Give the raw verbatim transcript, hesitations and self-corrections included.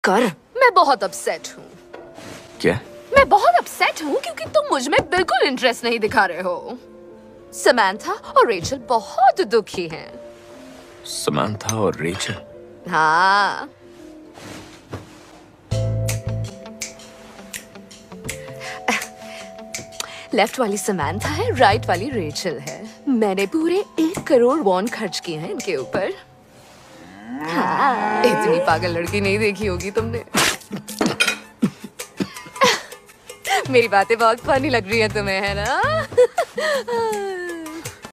कर। मैं बहुत अपसेट हूँ। क्या? मैं बहुत अपसेट हूँ क्योंकि तुम मुझ में बिल्कुल इंटरेस्ट नहीं दिखा रहे हो। समंथा और रेचल बहुत दुखी हैं। समंथा और रेचल? हाँ। लेफ्ट वाली समंथा है, राइट वाली रेचल है। मैंने पूरे एक करोड़ वॉन खर्च किए हैं इनके ऊपर। हाँ, इतनी पागल लड़की नहीं देखी होगी तुमने। मेरी बातें बहुत फनी लग रही है तुम्हें, है ना?